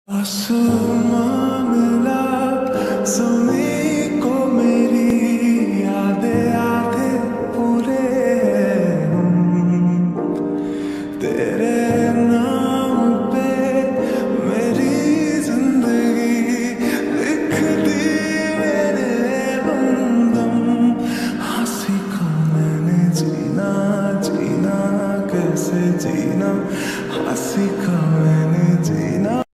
आसमां मिला ज़मीं को मेरी यादें आधे पूरे तेरे नाम पे मेरी जिंदगी लिख दी मेरे हमदम। हाँ सीखा मैंने जीना जीना कैसे जीना, हाँ सीखा मैंने जीना।